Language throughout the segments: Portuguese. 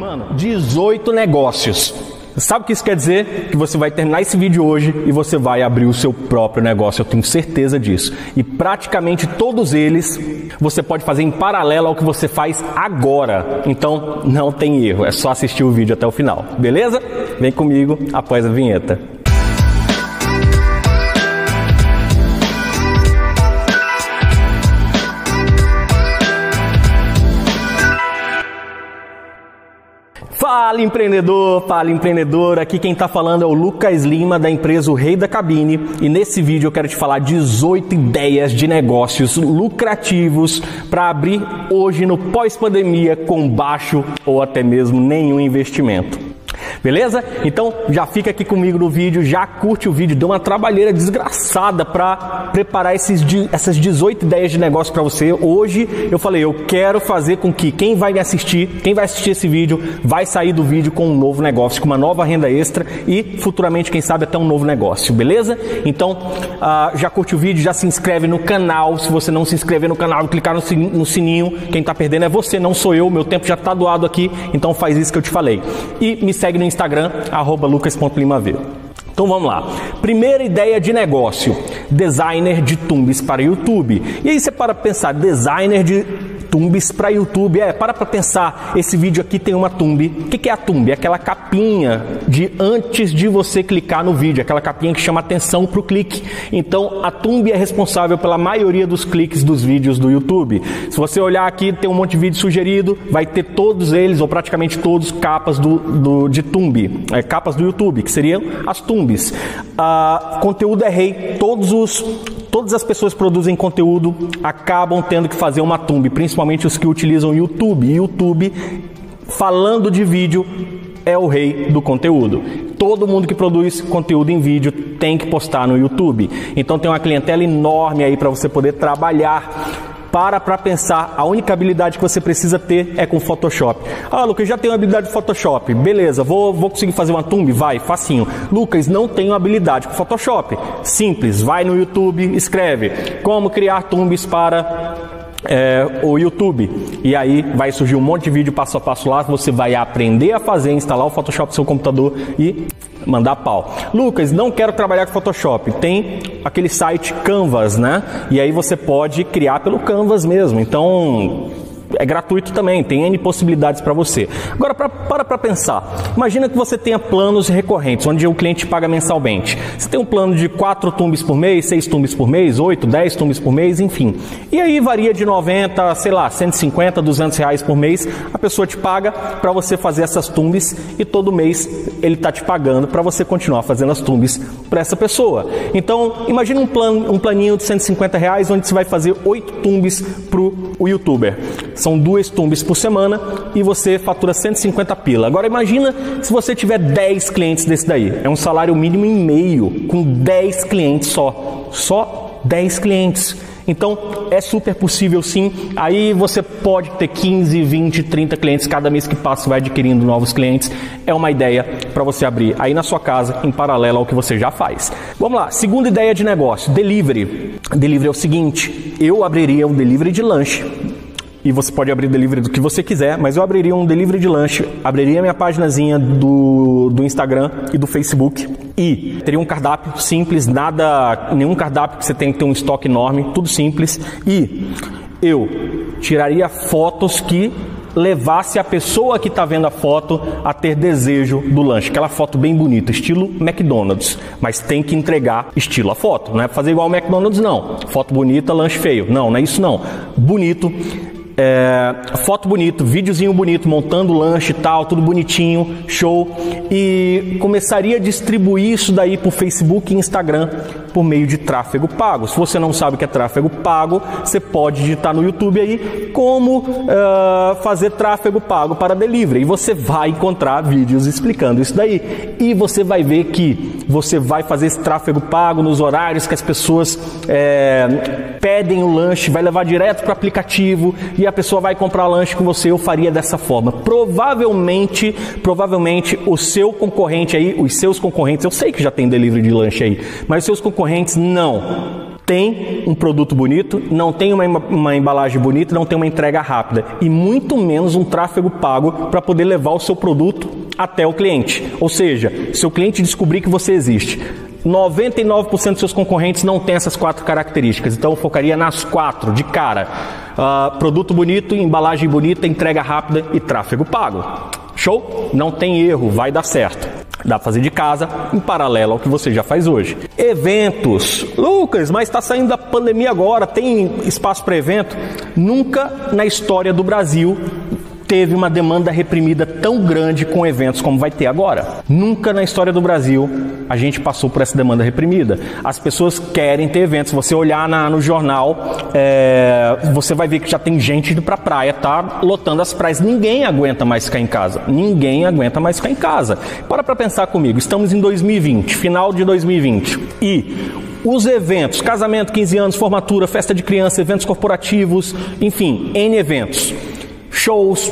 18 negócios. Sabe o que isso quer dizer? Que você vai terminar esse vídeo hoje e você vai abrir o seu próprio negócio, eu tenho certeza disso. E praticamente todos eles você pode fazer em paralelo ao que você faz agora. Então não tem erro, é só assistir o vídeo até o final, beleza? Vem comigo após a vinheta. Fala empreendedor, aqui quem está falando é o Lucas Lima da empresa O Rei da Cabine e nesse vídeo eu quero te falar 18 ideias de negócios lucrativos para abrir hoje no pós-pandemia com baixo ou até mesmo nenhum investimento. Beleza? Então já fica aqui comigo no vídeo, já curte o vídeo, deu uma trabalheira desgraçada para preparar essas 18 ideias de negócio para você. Hoje eu falei, eu quero fazer com que quem vai assistir esse vídeo, vai sair do vídeo com um novo negócio, com uma nova renda extra e futuramente, quem sabe, até um novo negócio, beleza? Então já curte o vídeo, já se inscreve no canal. Se você não se inscrever no canal e clicar no sininho, quem está perdendo é você, não sou eu, meu tempo já está doado aqui, então faz isso que eu te falei. E me segue no Instagram, @lucas.limav. Então vamos lá. Primeira ideia de negócio: designer de thumbs para YouTube. E aí você para pensar, designer de thumbs para YouTube. Para pensar, esse vídeo aqui tem uma thumb. O que é a thumb? É aquela capinha de antes de você clicar no vídeo, aquela capinha que chama atenção para o clique. Então a thumb é responsável pela maioria dos cliques dos vídeos do YouTube. Se você olhar aqui, tem um monte de vídeo sugerido, vai ter todos eles, ou praticamente todos, capas de thumb, capas do YouTube, que seriam as thumbs. Conteúdo é rei, todas as pessoas que produzem conteúdo acabam tendo que fazer uma thumb, principalmente os que utilizam YouTube. YouTube, falando de vídeo, é o rei do conteúdo. Todo mundo que produz conteúdo em vídeo tem que postar no YouTube. Então tem uma clientela enorme aí para você poder trabalhar. Para pensar, a única habilidade que você precisa ter é com Photoshop. Lucas, já tenho habilidade de Photoshop, beleza, vou conseguir fazer uma thumb? Vai, facinho. Lucas, não tenho habilidade com Photoshop. Simples, vai no YouTube, escreve como criar thumbs para o YouTube, e aí vai surgir um monte de vídeo passo a passo lá, você vai aprender a fazer, instalar o Photoshop no seu computador e mandar pau. Lucas, não quero trabalhar com Photoshop. Tem aquele site Canvas, né? E aí você pode criar pelo Canvas mesmo. Então é gratuito também, tem N possibilidades para você. Agora, para pensar. Imagina que você tenha planos recorrentes, onde o cliente paga mensalmente. Você tem um plano de 4 thumbs por mês, 6 thumbs por mês, 8, 10 thumbs por mês, enfim. E aí varia de 90, sei lá, 150, 200 reais por mês. A pessoa te paga para você fazer essas thumbs e todo mês ele está te pagando para você continuar fazendo as thumbs para essa pessoa. Então, imagina um planinho de 150 reais, onde você vai fazer 8 thumbs para o YouTuber. São 2 thumbs por semana e você fatura 150 pila. Agora imagina se você tiver 10 clientes desse daí. É um salário mínimo e meio com 10 clientes só 10 clientes. Então é super possível sim. Aí você pode ter 15, 20, 30 clientes cada mês que passa, vai adquirindo novos clientes. É uma ideia para você abrir aí na sua casa em paralelo ao que você já faz. Vamos lá, segunda ideia de negócio: delivery. Delivery é o seguinte: eu abriria um delivery de lanche. E você pode abrir delivery do que você quiser, mas eu abriria um delivery de lanche, abriria minha paginazinha do Instagram e do Facebook e teria um cardápio simples, nenhum cardápio que você tem que ter um estoque enorme, tudo simples. E eu tiraria fotos que levasse a pessoa que está vendo a foto a ter desejo do lanche. Aquela foto bem bonita, estilo McDonald's, mas tem que entregar estilo a foto. Não é fazer igual ao McDonald's, não. Foto bonita, lanche feio. Não é isso não. Bonito. Foto bonito, videozinho bonito, montando lanche e tal, tudo bonitinho, show. E começaria a distribuir isso daí por Facebook e Instagram por meio de tráfego pago. Se você não sabe o que é tráfego pago, você pode digitar no YouTube aí como fazer tráfego pago para delivery. E você vai encontrar vídeos explicando isso daí. E você vai ver que você vai fazer esse tráfego pago nos horários que as pessoas pedem o lanche, vai levar direto para o aplicativo e a pessoa vai comprar lanche com você. Eu faria dessa forma. Provavelmente o seu concorrente aí, os seus concorrentes, eu sei que já tem delivery de lanche aí, mas os seus concorrentes não. tem um produto bonito, não tem uma embalagem bonita, não tem uma entrega rápida e muito menos um tráfego pago para poder levar o seu produto até o cliente. Ou seja, se o cliente descobrir que você existe, 99% dos seus concorrentes não tem essas 4 características, então eu focaria nas 4 de cara. Produto bonito, embalagem bonita, entrega rápida e tráfego pago. Show? Não tem erro, vai dar certo. Dá para fazer de casa, em paralelo ao que você já faz hoje. Eventos. Lucas, mas está saindo da pandemia agora, tem espaço para evento? Nunca na história do Brasil teve uma demanda reprimida tão grande com eventos como vai ter agora. Nunca na história do Brasil a gente passou por essa demanda reprimida. As pessoas querem ter eventos. Se você olhar no jornal, você vai ver que já tem gente indo pra praia, tá lotando as praias. Ninguém aguenta mais ficar em casa. Ninguém aguenta mais ficar em casa. Para pensar comigo, estamos em 2020, final de 2020. E os eventos, casamento, 15 anos, formatura, festa de criança, eventos corporativos, enfim, N eventos. Shows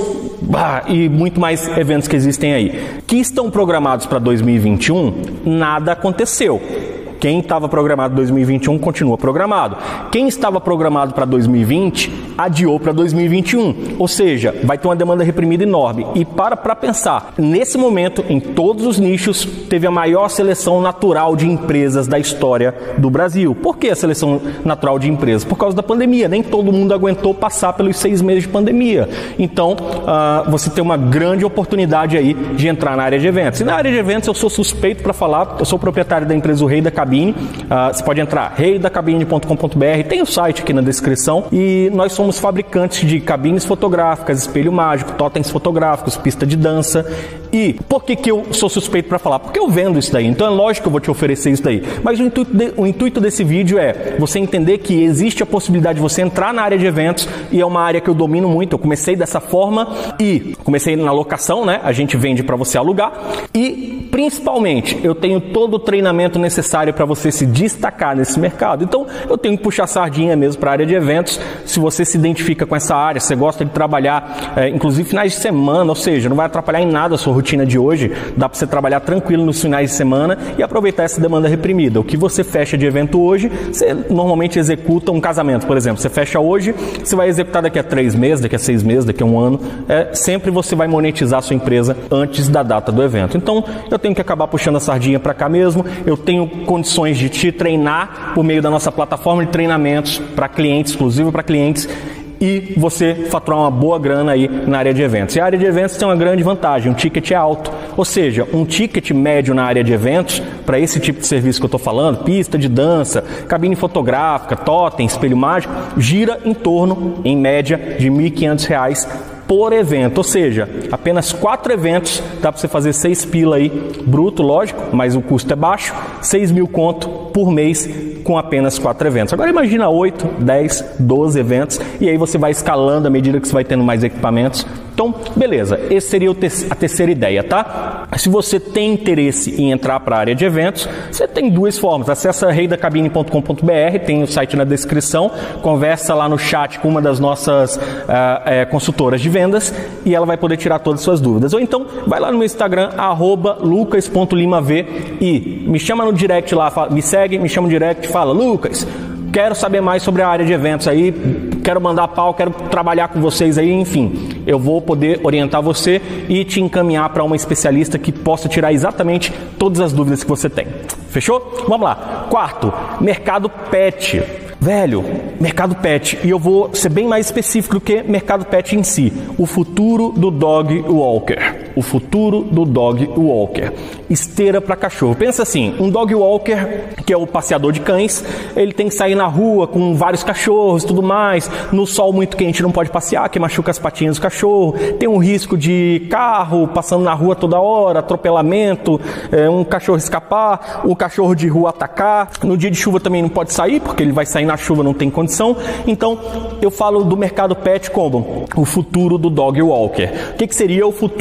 e muito mais eventos que existem aí, que estão programados para 2021, nada aconteceu. Quem estava programado para 2021 continua programado. Quem estava programado para 2020 adiou para 2021. Ou seja, vai ter uma demanda reprimida enorme. E para pensar, nesse momento, em todos os nichos, teve a maior seleção natural de empresas da história do Brasil. Por que a seleção natural de empresas? Por causa da pandemia. Nem todo mundo aguentou passar pelos 6 meses de pandemia. Então, você tem uma grande oportunidade aí de entrar na área de eventos. E na área de eventos eu sou suspeito para falar, eu sou proprietário da empresa Rei da Cabine. Você pode entrar reidacabine.com.br, tem o site aqui na descrição, e nós somos fabricantes de cabines fotográficas, espelho mágico, totens fotográficos, pista de dança. E por que eu sou suspeito para falar? Porque eu vendo isso daí, então é lógico que eu vou te oferecer isso daí. Mas o intuito desse vídeo é você entender que existe a possibilidade de você entrar na área de eventos, e é uma área que eu domino muito. Eu comecei dessa forma e comecei na locação, né? A gente vende para você alugar, e principalmente eu tenho todo o treinamento necessário para você se destacar nesse mercado. Então eu tenho que puxar sardinha mesmo para a área de eventos. Se você se identifica com essa área, você gosta de trabalhar, inclusive finais de semana, ou seja, não vai atrapalhar em nada a sua rotina de hoje, dá para você trabalhar tranquilo nos finais de semana e aproveitar essa demanda reprimida. O que você fecha de evento hoje, você normalmente executa um casamento, por exemplo. Você fecha hoje, você vai executar daqui a 3 meses, daqui a 6 meses, daqui a 1 ano. Sempre você vai monetizar a sua empresa antes da data do evento. Então eu tenho que acabar puxando a sardinha para cá mesmo. Eu tenho condições de te treinar por meio da nossa plataforma de treinamentos para clientes, exclusivo para clientes, e você faturar uma boa grana aí na área de eventos. E a área de eventos tem uma grande vantagem, o ticket é alto. Ou seja, um ticket médio na área de eventos, para esse tipo de serviço que eu estou falando, pista de dança, cabine fotográfica, totem, espelho mágico, gira em torno, em média, de R$ 1.500 por evento. Ou seja, apenas 4 eventos, dá para você fazer 6 pila aí, bruto, lógico, mas o custo é baixo, 6 mil conto por mês com apenas 4 eventos. Agora imagina 8, 10, 12 eventos, e aí você vai escalando à medida que você vai tendo mais equipamentos. Então, beleza, essa seria a terceira ideia, tá? Se você tem interesse em entrar para a área de eventos, você tem 2 formas. Acessa reidacabine.com.br, tem o site na descrição, conversa lá no chat com uma das nossas consultoras de vendas e ela vai poder tirar todas as suas dúvidas. Ou então, vai lá no meu Instagram, @lucas.limav, e me chama no direct lá, me segue, me chama no direct, fala: Lucas, quero saber mais sobre a área de eventos aí, quero mandar pau, quero trabalhar com vocês aí, enfim. Eu vou poder orientar você e te encaminhar para uma especialista que possa tirar exatamente todas as dúvidas que você tem. Fechou? Vamos lá. 4, mercado pet. Velho, mercado pet, e eu vou ser bem mais específico do que mercado pet em si. O futuro do dog walker. O futuro do dog walker. Esteira para cachorro. Pensa assim, um dog walker, que é o passeador de cães, ele tem que sair na rua com vários cachorros e tudo mais. No sol muito quente não pode passear, que machuca as patinhas do cachorro. Tem um risco de carro passando na rua toda hora, atropelamento, um cachorro escapar, um cachorro de rua atacar. No dia de chuva também não pode sair, porque ele vai sair na chuva, não tem condição. Então eu falo do mercado pet como o futuro do dog walker. O que seria o futuro do dog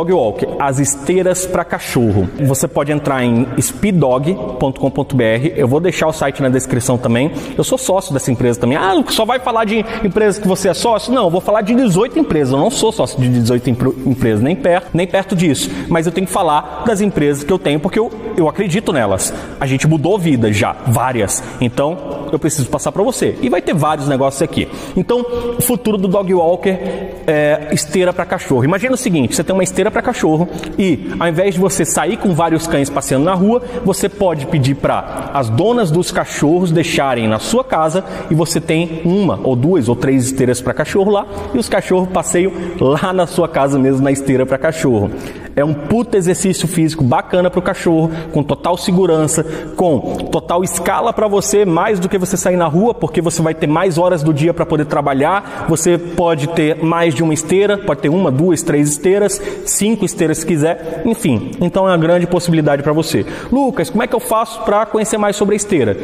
Dog Walker, as esteiras para cachorro. Você pode entrar em speeddog.com.br, eu vou deixar o site na descrição também. Eu sou sócio dessa empresa também. Ah, só vai falar de empresas que você é sócio? Não, eu vou falar de 18 empresas. Eu não sou sócio de 18 empresas, nem perto disso. Mas eu tenho que falar das empresas que eu tenho, porque eu acredito nelas. A gente mudou vida já, várias. Então, eu preciso passar para você. E vai ter vários negócios aqui. Então, o futuro do Dog Walker é esteira para cachorro. Imagina o seguinte, você tem uma esteira para cachorro e, ao invés de você sair com vários cães passeando na rua, você pode pedir para as donas dos cachorros deixarem na sua casa e você tem uma, ou duas, ou três esteiras para cachorro lá e os cachorros passeiam lá na sua casa mesmo, na esteira para cachorro. É um puta exercício físico bacana para o cachorro, com total segurança, com total escala para você, mais do que você sair na rua, porque você vai ter mais horas do dia para poder trabalhar. Você pode ter mais de uma esteira, pode ter uma, duas, três esteiras, 5 esteiras se quiser, enfim. Então é uma grande possibilidade para você. Lucas, como é que eu faço para conhecer mais sobre a esteira?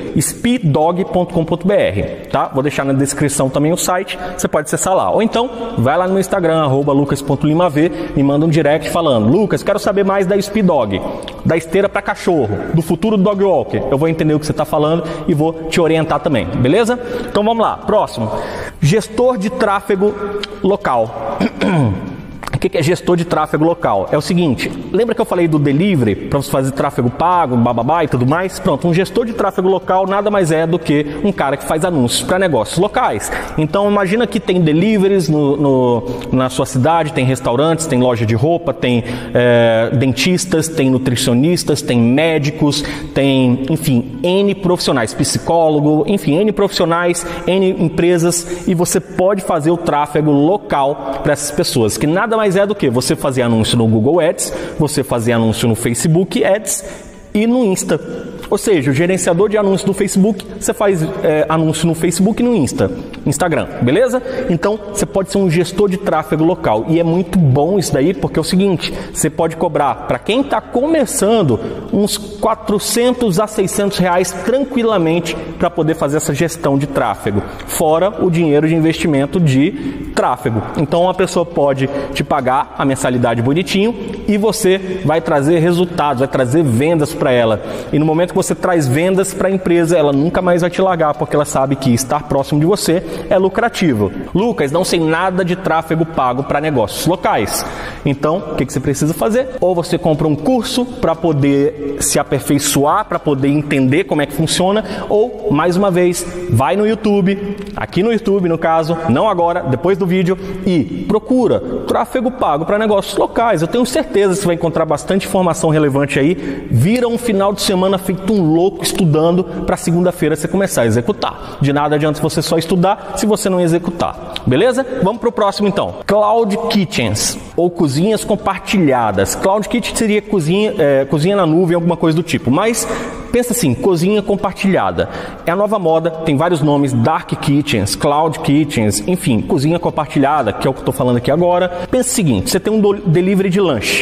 speeddog.com.br, tá? Vou deixar na descrição também o site, você pode acessar lá. Ou então, vai lá no meu Instagram, @lucas.limav, me manda um direct falando: Lucas, quero saber mais da Speed Dog, da esteira para cachorro, do futuro do Dog Walker. Eu vou entender o que você está falando e vou te orientar também, beleza? Então vamos lá, próximo. Gestor de tráfego local. O que é gestor de tráfego local? É o seguinte, lembra que eu falei do delivery, para você fazer tráfego pago, bababá e tudo mais? Pronto, um gestor de tráfego local nada mais é do que um cara que faz anúncios para negócios locais. Então imagina que tem deliveries na sua cidade, tem restaurantes, tem loja de roupa, tem dentistas, tem nutricionistas, tem médicos, tem, enfim, N profissionais, psicólogo, enfim, N profissionais, N empresas, e você pode fazer o tráfego local para essas pessoas, que nada mais é do que você fazer anúncio no Google Ads, você fazer anúncio no Facebook Ads e no Insta. Ou seja, o gerenciador de anúncios do Facebook, você faz anúncio no Facebook e no Instagram, beleza? Então, você pode ser um gestor de tráfego local. E é muito bom isso daí, porque é o seguinte, você pode cobrar, para quem está começando, uns 400 a 600 reais tranquilamente para poder fazer essa gestão de tráfego, fora o dinheiro de investimento de tráfego. Então, uma pessoa pode te pagar a mensalidade bonitinho e você vai trazer resultados, vai trazer vendas para ela. E no momento que você traz vendas para a empresa, ela nunca mais vai te largar, porque ela sabe que estar próximo de você é lucrativo. Lucas, não sei nada de tráfego pago para negócios locais. Então, o que você precisa fazer? Ou você compra um curso para poder se aperfeiçoar, para poder entender como é que funciona, ou, mais uma vez, vai no YouTube, aqui no YouTube no caso, não agora, depois do vídeo, e procura tráfego pago para negócios locais. Eu tenho certeza que você vai encontrar bastante informação relevante aí. Vira um final de semana feito um louco estudando para segunda-feira você começar a executar. De nada adianta você só estudar se você não executar. Beleza? Vamos para o próximo então. Cloud Kitchens, ou cozinhas compartilhadas. Cloud Kitchen seria cozinha na nuvem, alguma coisa do tipo. Mas pensa assim, cozinha compartilhada. É a nova moda, tem vários nomes, Dark Kitchens, Cloud Kitchens, enfim, cozinha compartilhada, que é o que eu estou falando aqui agora. Pensa o seguinte, você tem um delivery de lanche.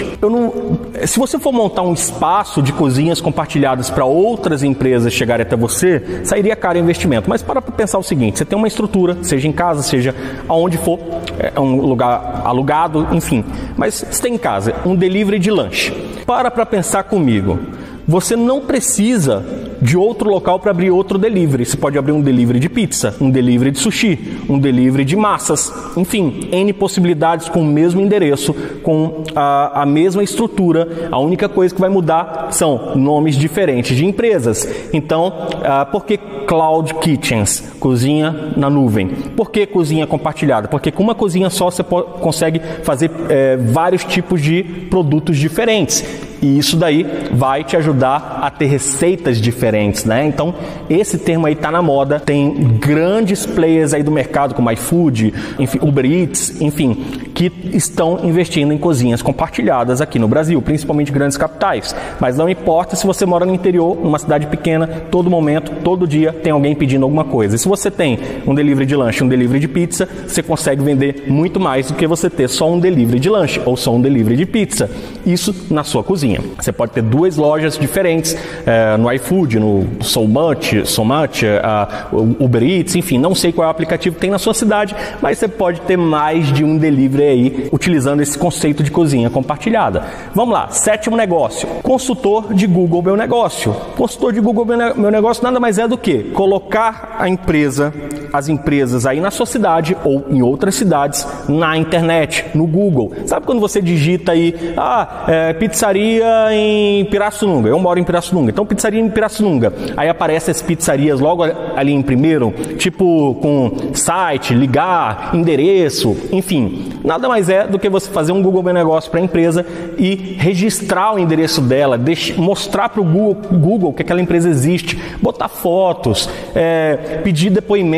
Se você for montar um espaço de cozinhas compartilhadas para outras empresas chegarem até você, sairia caro o investimento. Mas para pensar o seguinte, você tem uma estrutura, seja em casa, seja aonde for, é um lugar alugado, enfim. Mas você tem em casa um delivery de lanche. Para pensar comigo. Você não precisa de outro local para abrir outro delivery. Você pode abrir um delivery de pizza, um delivery de sushi, um delivery de massas, enfim, N possibilidades com o mesmo endereço, com a mesma estrutura. A única coisa que vai mudar são nomes diferentes de empresas. Então, por que Cloud Kitchens, cozinha na nuvem? Por que cozinha compartilhada? Porque com uma cozinha só você consegue fazer vários tipos de produtos diferentes. E isso daí vai te ajudar a ter receitas diferentes, né? Então, esse termo aí tá na moda. Tem grandes players aí do mercado, como iFood, enfim, Uber Eats, enfim, que estão investindo em cozinhas compartilhadas aqui no Brasil, principalmente grandes capitais. Mas não importa se você mora no interior, numa cidade pequena, todo momento, todo dia tem alguém pedindo alguma coisa. E se você tem um delivery de lanche, um delivery de pizza, você consegue vender muito mais do que você ter só um delivery de lanche ou só um delivery de pizza. Isso na sua cozinha. Você pode ter duas lojas diferentes, no iFood, no SoMuch, Uber Eats, enfim, não sei qual é o aplicativo que tem na sua cidade, mas você pode ter mais de um delivery aprender aí utilizando esse conceito de cozinha compartilhada. Vamos lá, 7º negócio, consultor de Google Meu Negócio. Consultor de Google Meu Negócio nada mais é do que colocar as empresas aí na sua cidade ou em outras cidades na internet, no Google. Sabe quando você digita aí, pizzaria em Pirassununga, eu moro em Pirassununga, então pizzaria em Pirassununga, aí aparecem as pizzarias logo ali em primeiro, tipo com site, ligar, endereço, enfim, nada mais é do que você fazer um Google Meu Negócio para a empresa e registrar o endereço dela, mostrar para o Google que aquela empresa existe, botar fotos, pedir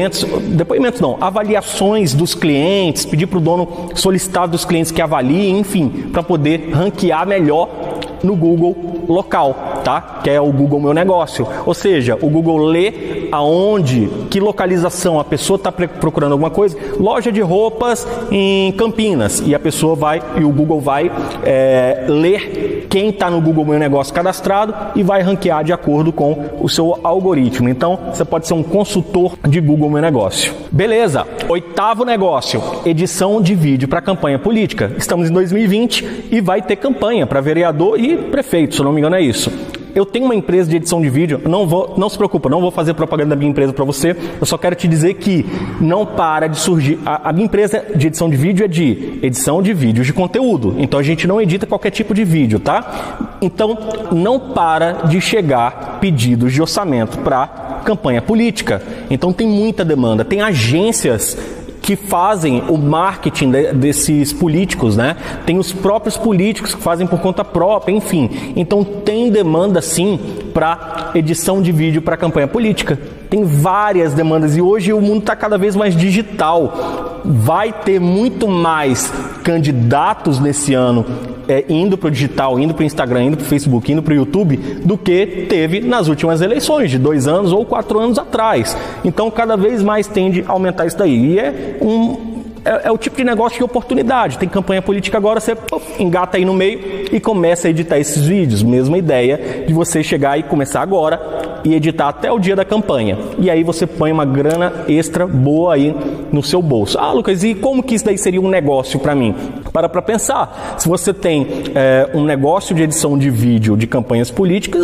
avaliações dos clientes, pedir para o dono solicitar dos clientes que avaliem, enfim, para poder ranquear melhor no Google local, tá? Que é o Google Meu Negócio. Ou seja, o Google lê que localização a pessoa está procurando alguma coisa, loja de roupas em Campinas, e o Google vai ler quem está no Google Meu Negócio cadastrado e vai ranquear de acordo com o seu algoritmo. Então, você pode ser um consultor de Google Meu Negócio. Beleza, 8º negócio, edição de vídeo para campanha política. Estamos em 2020 e vai ter campanha para vereador e prefeito, se eu não me engano é isso. Eu tenho uma empresa de edição de vídeo, não se preocupa, não vou fazer propaganda da minha empresa para você, eu só quero te dizer que não para de surgir, a minha empresa de edição de vídeo é de edição de vídeos de conteúdo, então a gente não edita qualquer tipo de vídeo, tá? Então não para de chegar pedidos de orçamento para campanha política, então tem muita demanda, tem agências que fazem o marketing desses políticos, né? Tem os próprios políticos que fazem por conta própria, enfim. Então tem demanda sim para edição de vídeo para campanha política. Tem várias demandas e hoje o mundo está cada vez mais digital. Vai ter muito mais candidatos nesse ano indo para o digital, indo para o Instagram, indo para o Facebook, indo para o YouTube, do que teve nas últimas eleições, de 2 anos ou 4 anos atrás. Então, cada vez mais tende a aumentar isso daí. E é o tipo de negócio de oportunidade. Tem campanha política agora, você engata aí no meio e começa a editar esses vídeos. Mesma ideia de você chegar e começar agora e editar até o dia da campanha. E aí você põe uma grana extra boa aí no seu bolso. Lucas, e como que isso daí seria um negócio para mim? Para pensar. Se você tem um negócio de edição de vídeo de campanhas políticas,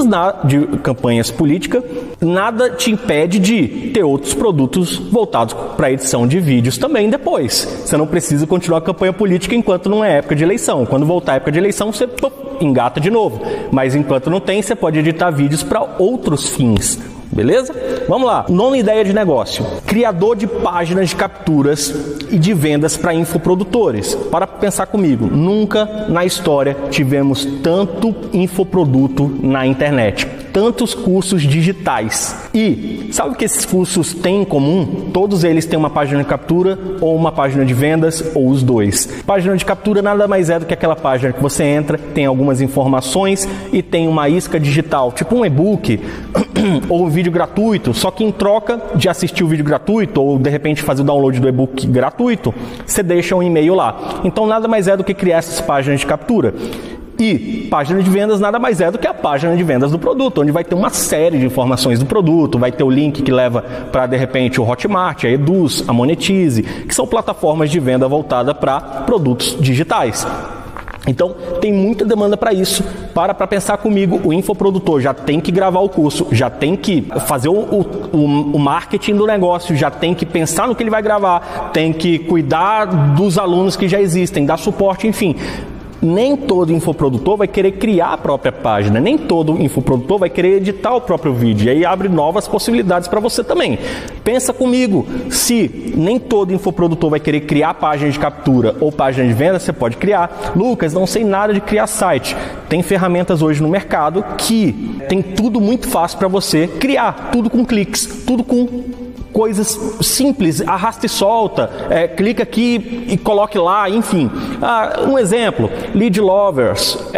nada te impede de ter outros produtos voltados para edição de vídeos também depois. Você não precisa continuar a campanha política enquanto não é época de eleição. Quando voltar a época de eleição, você engata de novo. Mas enquanto não tem, você pode editar vídeos para outros fins. Beleza? Vamos lá. 9ª ideia de negócio. Criador de páginas de capturas e de vendas para infoprodutores. Para pensar comigo. Nunca na história tivemos tanto infoproduto na internet. Tantos cursos digitais. E sabe o que esses cursos têm em comum? Todos eles têm uma página de captura ou uma página de vendas ou os dois. Página de captura nada mais é do que aquela página que você entra, tem algumas informações e tem uma isca digital, tipo um e-book ou um vídeo gratuito, só que em troca de assistir o vídeo gratuito ou de repente fazer o download do e-book gratuito, você deixa um e-mail lá. Então nada mais é do que criar essas páginas de captura. E página de vendas nada mais é do que a página de vendas do produto, onde vai ter uma série de informações do produto, vai ter o link que leva para, de repente, o Hotmart, a Eduz, a Monetize, que são plataformas de venda voltadas para produtos digitais. Então, tem muita demanda para isso. Para pensar comigo, o infoprodutor já tem que gravar o curso, já tem que fazer o marketing do negócio, já tem que pensar no que ele vai gravar, tem que cuidar dos alunos que já existem, dar suporte, enfim. Nem todo infoprodutor vai querer criar a própria página, nem todo infoprodutor vai querer editar o próprio vídeo, e aí abre novas possibilidades para você também. Pensa comigo, se nem todo infoprodutor vai querer criar página de captura ou página de venda, você pode criar. Lucas, não sei nada de criar site. Tem ferramentas hoje no mercado que tem tudo muito fácil para você criar, tudo com cliques, tudo com coisas simples, arrasta e solta, clica aqui e coloque lá, enfim. Um exemplo, Lead Lovers é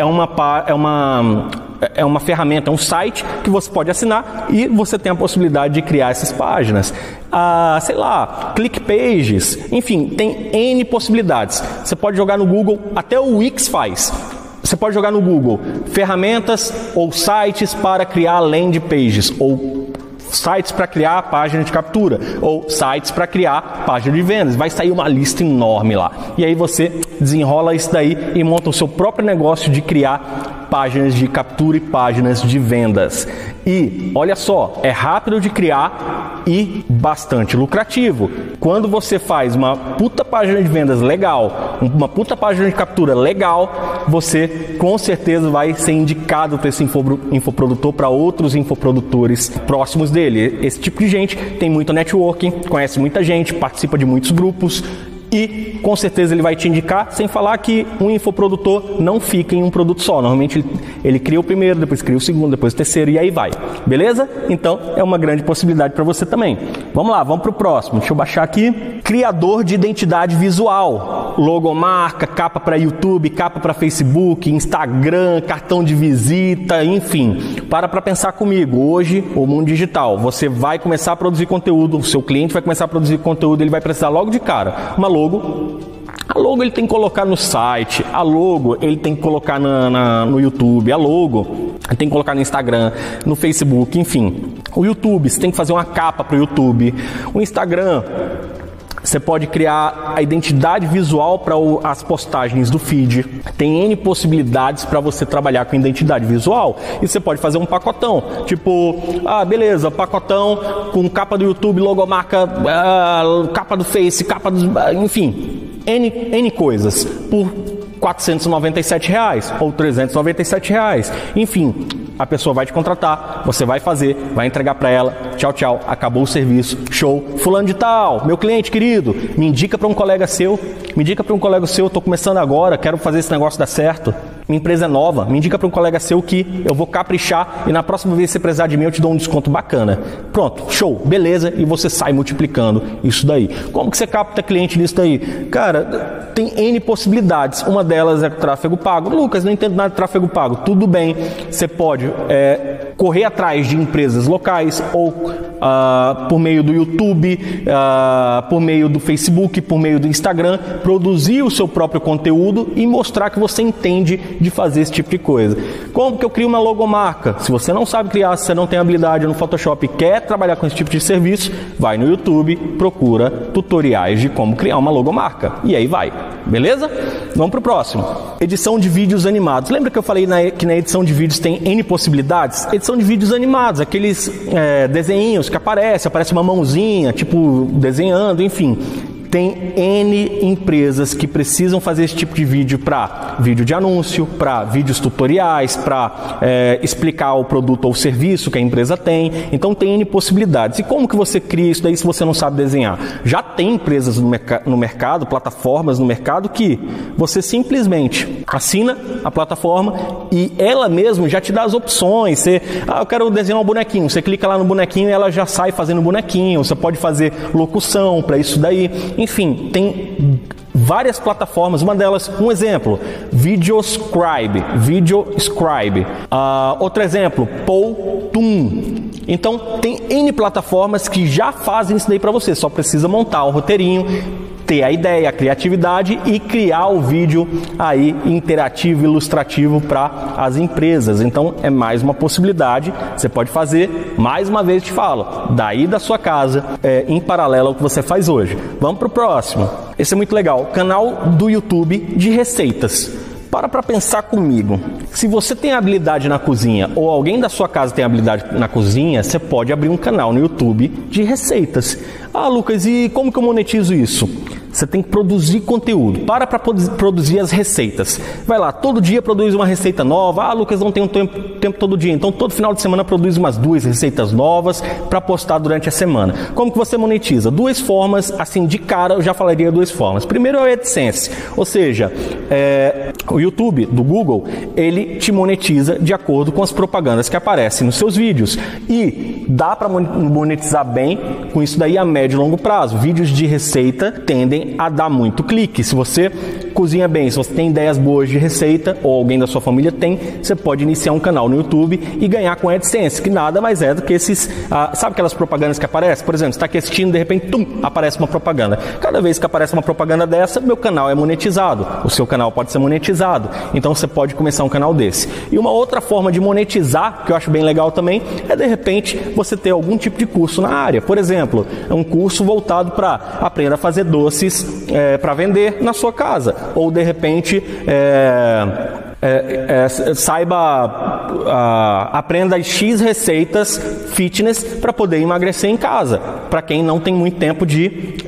uma ferramenta, um site que você pode assinar e você tem a possibilidade de criar essas páginas. Sei lá, ClickPages, enfim, tem N possibilidades. Você pode jogar no Google, até o Wix faz. Você pode jogar no Google ferramentas ou sites para criar landing pages ou sites para criar página de captura ou sites para criar página de vendas. Vai sair uma lista enorme lá. E aí você desenrola isso daí e monta o seu próprio negócio de criar páginas de captura e páginas de vendas. E olha só, é rápido de criar e bastante lucrativo. Quando você faz uma puta página de vendas legal, uma puta página de captura legal, você com certeza vai ser indicado para esse infoprodutor, para outros infoprodutores próximos dele. Esse tipo de gente tem muito networking, conhece muita gente, participa de muitos grupos e com certeza ele vai te indicar, sem falar que um infoprodutor não fica em um produto só. Normalmente ele cria o primeiro, depois cria o segundo, depois o terceiro e aí vai. Beleza? Então é uma grande possibilidade para você também. Vamos lá, vamos para o próximo. Deixa eu baixar aqui. Criador de identidade visual. Logomarca, capa para YouTube, capa para Facebook, Instagram, cartão de visita, enfim. Para pensar comigo. Hoje, o mundo digital, você vai começar a produzir conteúdo, o seu cliente vai começar a produzir conteúdo, ele vai precisar logo de cara uma logo. A logo ele tem que colocar no site, a logo ele tem que colocar no YouTube, a logo ele tem que colocar no Instagram, no Facebook, enfim. O YouTube, você tem que fazer uma capa para o YouTube. O Instagram, você pode criar a identidade visual para as postagens do feed. Tem N possibilidades para você trabalhar com identidade visual. E você pode fazer um pacotão. Tipo, beleza, pacotão com capa do YouTube, logomarca, capa do Face, capa do... enfim, N coisas. Por R$ 497 ou R$ 397. Enfim, a pessoa vai te contratar, você vai fazer, vai entregar para ela, tchau, tchau, acabou o serviço, show, fulano de tal, meu cliente querido, me indica para um colega seu, estou começando agora, quero fazer esse negócio dar certo, minha empresa é nova, me indica para um colega seu que eu vou caprichar e na próxima vez que você precisar de mim eu te dou um desconto bacana. Pronto, show, beleza, e você sai multiplicando isso daí. Como que você capta cliente nisso daí? Cara, tem N possibilidades, uma delas é tráfego pago. Lucas, não entendo nada de tráfego pago. Tudo bem, você pode correr atrás de empresas locais ou por meio do YouTube, por meio do Facebook, por meio do Instagram, produzir o seu próprio conteúdo e mostrar que você entende de fazer esse tipo de coisa. Como que eu crio uma logomarca? Se você não sabe criar, se você não tem habilidade no Photoshop e quer trabalhar com esse tipo de serviço, vai no YouTube, procura tutoriais de como criar uma logomarca. E aí vai. Beleza? Vamos para o próximo. Edição de vídeos animados. Lembra que eu falei que na edição de vídeos tem N possibilidades? Edição de vídeos animados, aqueles desenhinhos que aparece uma mãozinha, tipo desenhando, enfim. Tem N empresas que precisam fazer esse tipo de vídeo para vídeo de anúncio, para vídeos tutoriais, para explicar o produto ou o serviço que a empresa tem. Então tem N possibilidades. E como que você cria isso daí se você não sabe desenhar? Já tem empresas no mercado, plataformas no mercado que você simplesmente assina a plataforma e ela mesmo já te dá as opções. Eu quero desenhar um bonequinho. Você clica lá no bonequinho e ela já sai fazendo bonequinho. Você pode fazer locução para isso daí. Enfim, tem várias plataformas, uma delas, um exemplo, Videoscribe. Outro exemplo, Powtoon. Então, tem N plataformas que já fazem isso daí para você, só precisa montar o roteirinho, ter a ideia, a criatividade e criar o vídeo aí interativo, ilustrativo para as empresas. Então é mais uma possibilidade, você pode fazer, mais uma vez te falo, daí da sua casa, em paralelo ao que você faz hoje. Vamos para o próximo. Esse é muito legal, canal do YouTube de receitas. Para pensar comigo, se você tem habilidade na cozinha ou alguém da sua casa tem habilidade na cozinha, você pode abrir um canal no YouTube de receitas. Lucas, e como que eu monetizo isso? Você tem que produzir conteúdo. Para produzir as receitas. Vai lá, todo dia produz uma receita nova. Lucas, não tenho tempo todo dia. Então, todo final de semana produz umas 2 receitas novas para postar durante a semana. Como que você monetiza? 2 formas, assim, de cara, eu já falaria 2 formas. Primeiro é o AdSense, ou seja, o YouTube do Google, ele te monetiza de acordo com as propagandas que aparecem nos seus vídeos. E dá para monetizar bem com isso daí a médio e longo prazo. Vídeos de receita tendem a dar muito clique. Se você cozinha bem, se você tem ideias boas de receita, ou alguém da sua família tem, você pode iniciar um canal no YouTube e ganhar com AdSense, que nada mais é do que esses, sabe aquelas propagandas que aparecem? Por exemplo, você está aqui assistindo, de repente, aparece uma propaganda. Cada vez que aparece uma propaganda dessa, meu canal é monetizado, o seu canal pode ser monetizado, então você pode começar um canal desse. E uma outra forma de monetizar, que eu acho bem legal também, é de repente você ter algum tipo de curso na área. Por exemplo, um curso voltado para aprender a fazer doces para vender na sua casa, ou de repente aprenda X receitas fitness para poder emagrecer em casa, para quem não tem muito tempo de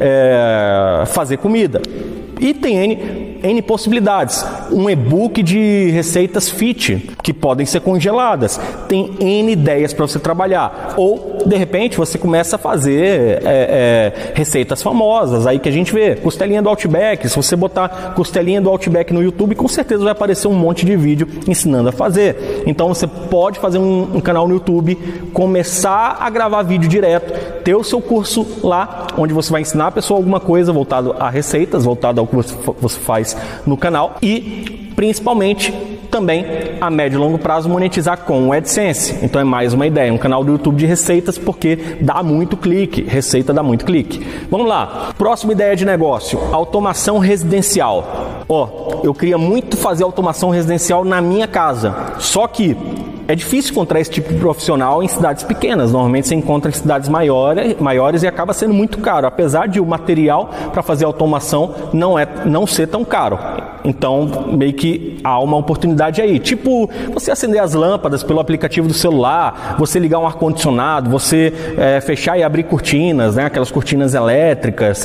fazer comida. E tem N possibilidades. Um e-book de receitas fit, que podem ser congeladas. Tem N ideias para você trabalhar. Ou, de repente, você começa a fazer receitas famosas, aí que a gente vê. Costelinha do Outback. Se você botar costelinha do Outback no YouTube, com certeza vai aparecer um monte de vídeo ensinando a fazer. Então, você pode fazer um canal no YouTube, começar a gravar vídeo direto, ter o seu curso lá, onde você vai ensinar a pessoa alguma coisa voltado a receitas, voltado ao que você faz no canal, e principalmente também a médio e longo prazo monetizar com o AdSense. Então é mais uma ideia, um canal do YouTube de receitas, porque dá muito clique, receita dá muito clique. Vamos lá, próxima ideia de negócio, automação residencial. Eu queria muito fazer automação residencial na minha casa, só que é difícil encontrar esse tipo de profissional em cidades pequenas. Normalmente você encontra em cidades maiores e acaba sendo muito caro, apesar de o material para fazer automação não ser tão caro. Então, meio que há uma oportunidade aí. Tipo, você acender as lâmpadas pelo aplicativo do celular, você ligar um ar-condicionado, você fechar e abrir cortinas, né? Aquelas cortinas elétricas.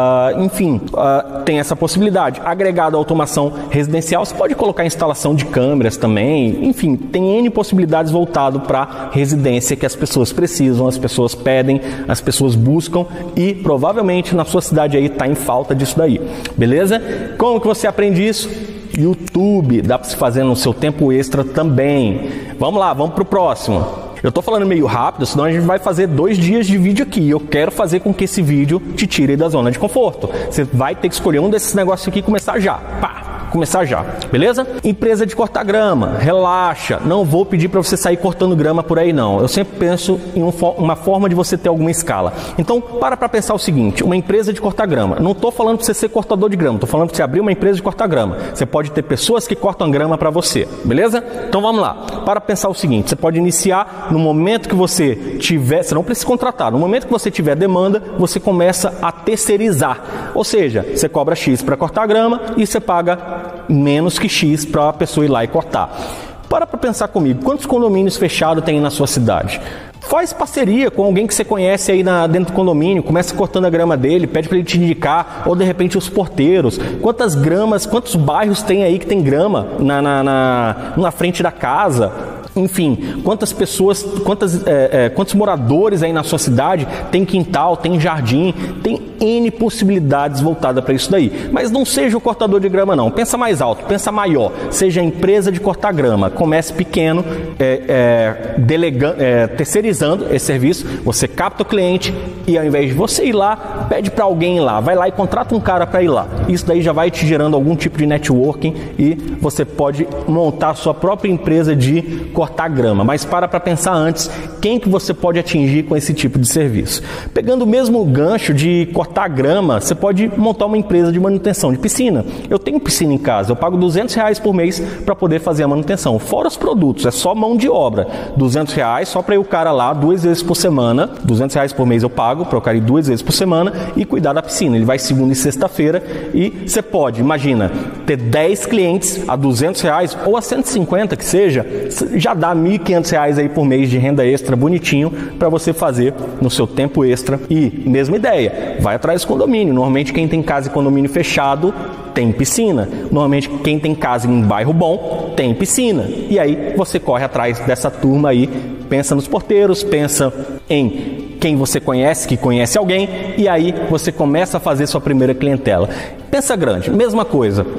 Enfim, tem essa possibilidade. Agregado à automação residencial, você pode colocar instalação de câmeras também. Enfim, tem N possibilidades voltado para residência que as pessoas precisam, as pessoas pedem, as pessoas buscam, e provavelmente na sua cidade aí está em falta disso daí. Beleza? Como que você aprende isso? YouTube, dá para se fazer no seu tempo extra também. Vamos lá, vamos para o próximo. Eu estou falando meio rápido, senão a gente vai fazer 2 dias de vídeo aqui. Eu quero fazer com que esse vídeo te tire da zona de conforto. Você vai ter que escolher um desses negócios aqui e começar já. Começar já, beleza? Empresa de cortar grama, relaxa, não vou pedir para você sair cortando grama por aí não. Eu sempre penso em uma forma de você ter alguma escala. Então, para pensar o seguinte, uma empresa de cortar grama. Não estou falando para você ser cortador de grama, estou falando para você abrir uma empresa de cortar grama. Você pode ter pessoas que cortam grama para você, beleza? Então vamos lá, para pensar o seguinte, você pode iniciar no momento que você tiver, você não precisa contratar, no momento que você tiver demanda, você começa a terceirizar. Ou seja, você cobra X para cortar grama e você paga menos que X para a pessoa ir lá e cortar. Para pensar comigo, quantos condomínios fechados tem na sua cidade? Faz parceria com alguém que você conhece aí dentro do condomínio, começa cortando a grama dele, pede para ele te indicar, ou de repente os porteiros. Quantos bairros tem aí que tem grama na frente da casa? Enfim, quantos moradores aí na sua cidade tem quintal, tem jardim, tem N possibilidades voltadas para isso daí. Mas não seja o cortador de grama não, pensa mais alto, pensa maior, seja a empresa de cortar grama, comece pequeno, terceirizando esse serviço, você capta o cliente e ao invés de você ir lá, pede para alguém ir lá, vai lá e contrata um cara para ir lá. Isso daí já vai te gerando algum tipo de networking e você pode montar a sua própria empresa de cortar grama. Mas para pensar antes, quem que você pode atingir com esse tipo de serviço? Pegando o mesmo gancho de cortar grama, você pode montar uma empresa de manutenção de piscina. Eu tenho piscina em casa, eu pago R$200 por mês para poder fazer a manutenção. Fora os produtos, é só mão de obra. R$200 só para ir o cara lá 2 vezes por semana. R$200 por mês eu pago para o cara ir 2 vezes por semana e cuidar da piscina. Ele vai segunda e sexta-feira e você pode, imagina, ter 10 clientes a R$200 ou a 150 que seja, já dá R$1.500 aí por mês de renda extra bonitinho para você fazer no seu tempo extra. E mesma ideia, vai atrás do condomínio. Normalmente quem tem casa e condomínio fechado tem piscina. Normalmente quem tem casa em bairro bom tem piscina. E aí você corre atrás dessa turma aí, pensa nos porteiros, pensa em quem você conhece, que conhece alguém, e aí você começa a fazer sua primeira clientela. Pensa grande, mesma coisa.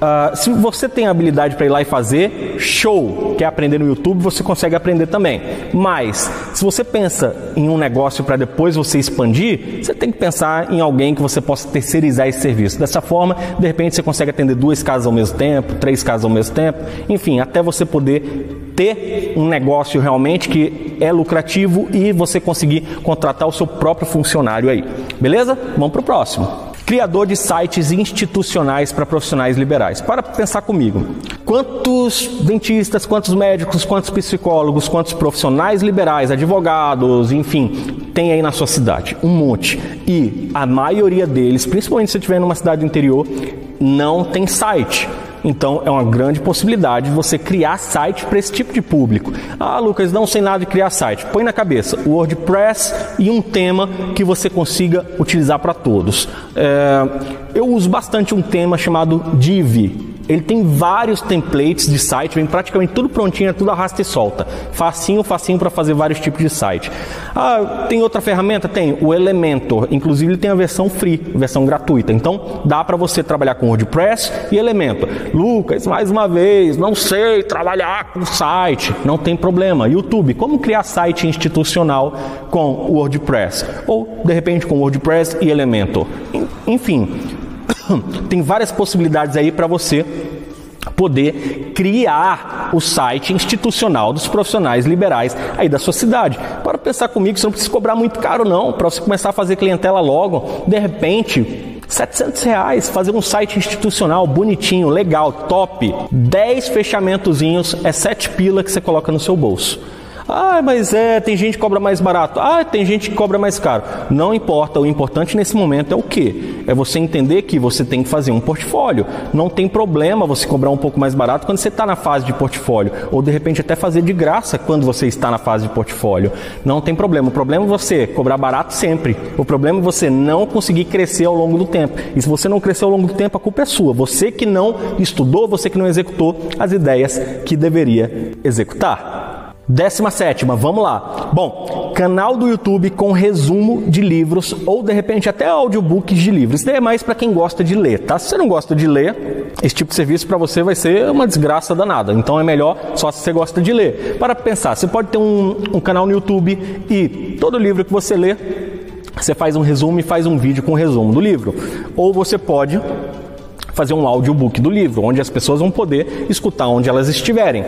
Se você tem a habilidade para ir lá e fazer, show! Quer aprender no YouTube, você consegue aprender também. Mas, se você pensa em um negócio para depois você expandir, você tem que pensar em alguém que você possa terceirizar esse serviço. Dessa forma, de repente você consegue atender 2 casas ao mesmo tempo, 3 casas ao mesmo tempo, enfim, até você poder ter um negócio realmente que é lucrativo e você conseguir contratar o seu próprio funcionário aí. Beleza? Vamos para o próximo. Criador de sites institucionais para profissionais liberais. Para pensar comigo. Quantos dentistas, quantos médicos, quantos psicólogos, quantos profissionais liberais, advogados, enfim, tem aí na sua cidade? Um monte. E a maioria deles, principalmente se você estiver numa cidade do interior, não tem site. Então, é uma grande possibilidade de você criar site para esse tipo de público. Ah, Lucas, não sei nada de criar site. Põe na cabeça o WordPress e um tema que você consiga utilizar para todos. Eu uso bastante um tema chamado Divi. Ele tem vários templates de site, vem praticamente tudo prontinho, tudo arrasta e solta. Facinho para fazer vários tipos de site. Ah, tem outra ferramenta? Tem, o Elementor. Inclusive ele tem a versão free, versão gratuita. Então dá para você trabalhar com WordPress e Elementor. Lucas, mais uma vez, não sei trabalhar com site. Não tem problema. YouTube, como criar site institucional com WordPress? Ou de repente com WordPress e Elementor. Enfim, tem várias possibilidades aí para você poder criar o site institucional dos profissionais liberais aí da sua cidade. Para pensar comigo, você não precisa cobrar muito caro não, para você começar a fazer clientela logo, de repente, R$700, fazer um site institucional bonitinho, legal, top, 10 fechamentozinhos, é 7 pila que você coloca no seu bolso. Ah, mas tem gente que cobra mais barato. Ah, tem gente que cobra mais caro. Não importa, o importante nesse momento é o quê? É você entender que você tem que fazer um portfólio. Não tem problema você cobrar um pouco mais barato quando você está na fase de portfólio. Ou de repente até fazer de graça quando você está na fase de portfólio. Não tem problema. O problema é você cobrar barato sempre. O problema é você não conseguir crescer ao longo do tempo. E se você não crescer ao longo do tempo, a culpa é sua. Você que não estudou, você que não executou as ideias que deveria executar. 17ª, vamos lá. Bom, canal do YouTube com resumo de livros ou de repente até audiobooks de livros. Isso daí é mais para quem gosta de ler, tá? Se você não gosta de ler, esse tipo de serviço para você vai ser uma desgraça danada. Então é melhor só se você gosta de ler. Para pensar, você pode ter um canal no YouTube e todo livro que você lê, você faz um resumo e faz um vídeo com um resumo do livro. Ou você pode fazer um audiobook do livro, onde as pessoas vão poder escutar onde elas estiverem.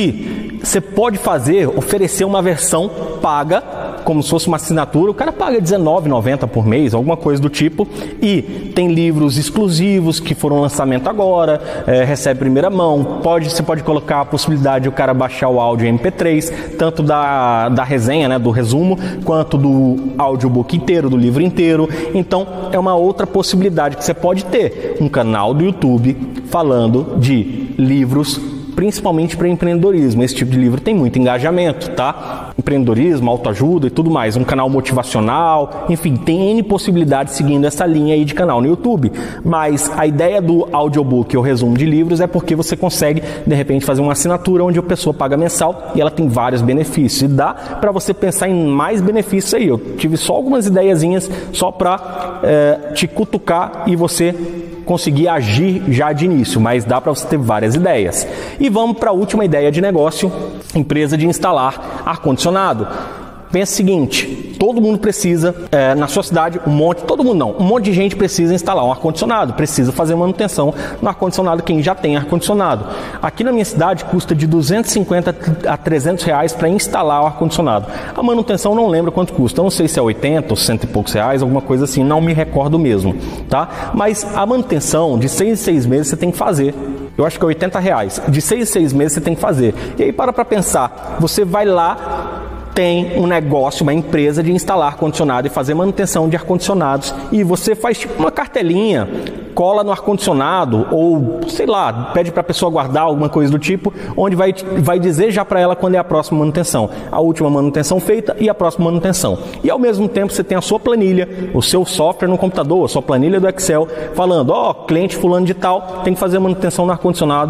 E você pode oferecer uma versão paga, como se fosse uma assinatura. O cara paga R$19,90 por mês, alguma coisa do tipo. E tem livros exclusivos que foram lançamento agora, recebe primeira mão. Você pode colocar a possibilidade de o cara baixar o áudio em MP3, tanto da resenha, né, do resumo, quanto do audiobook inteiro, do livro inteiro. Então, é uma outra possibilidade que você pode ter. Um canal do YouTube falando de livros, principalmente para empreendedorismo. Esse tipo de livro tem muito engajamento, tá? Empreendedorismo, autoajuda e tudo mais. Um canal motivacional, enfim, tem N possibilidades seguindo essa linha aí de canal no YouTube. Mas a ideia do audiobook ou resumo de livros é porque você consegue, de repente, fazer uma assinatura onde a pessoa paga mensal e ela tem vários benefícios. E dá para você pensar em mais benefícios aí. Eu tive só algumas ideiazinhas só para te cutucar e você conseguir agir já de início, mas dá para você ter várias ideias. E vamos para a última ideia de negócio, empresa de instalar ar-condicionado. Pensa o seguinte, todo mundo precisa, na sua cidade, um monte de gente precisa instalar um ar-condicionado, precisa fazer manutenção no ar-condicionado quem já tem ar-condicionado. Aqui na minha cidade custa de R$250 a R$300 para instalar o ar-condicionado. A manutenção não lembro quanto custa, não sei se é 80 ou 100 e poucos reais, alguma coisa assim, não me recordo mesmo, tá? Mas a manutenção de 6 em 6 meses você tem que fazer. Eu acho que é R$80. De 6 em 6 meses você tem que fazer. E aí para pensar, você vai lá, tem um negócio, uma empresa de instalar ar-condicionado e fazer manutenção de ar-condicionados e você faz tipo uma cartelinha, cola no ar-condicionado ou, sei lá, pede para a pessoa guardar alguma coisa do tipo, onde vai dizer já para ela quando é a próxima manutenção, a última manutenção feita e a próxima manutenção. E ao mesmo tempo você tem a sua planilha, o seu software no computador, a sua planilha do Excel, falando, cliente fulano de tal tem que fazer manutenção no ar-condicionado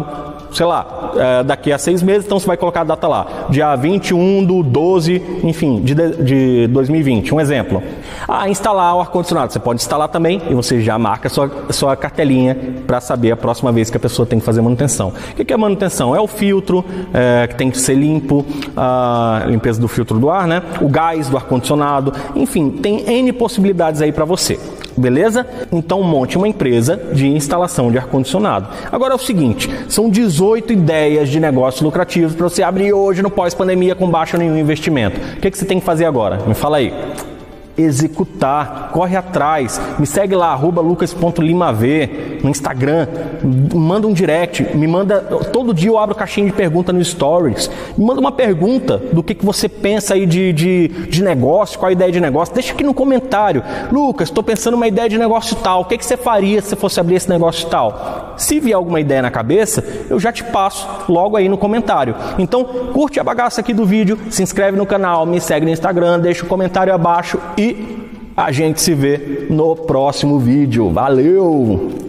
sei lá, daqui a 6 meses, então você vai colocar a data lá, dia 21/12, enfim, de 2020, um exemplo. Instalar o ar-condicionado, você pode instalar também e você já marca sua cartelinha para saber a próxima vez que a pessoa tem que fazer manutenção. O que é manutenção? É o filtro que tem que ser limpo, a limpeza do filtro do ar, né? O gás do ar-condicionado, enfim, tem N possibilidades aí para você. Beleza? Então monte uma empresa de instalação de ar-condicionado. Agora é o seguinte, são 18 ideias de negócios lucrativos para você abrir hoje no pós-pandemia com baixo nenhum investimento. O que você tem que fazer agora? Me fala aí. Executar, corre atrás, me segue lá, @lucas.limav no Instagram, manda um direct, me manda, todo dia eu abro caixinha de pergunta no Stories, me manda uma pergunta do que você pensa aí de negócio, qual a ideia de negócio, deixa aqui no comentário. Lucas, estou pensando uma ideia de negócio tal, o que você faria se você fosse abrir esse negócio tal? Se vier alguma ideia na cabeça, eu já te passo logo aí no comentário. Então, curte a bagaça aqui do vídeo, se inscreve no canal, me segue no Instagram, deixa um comentário abaixo e a gente se vê no próximo vídeo. Valeu!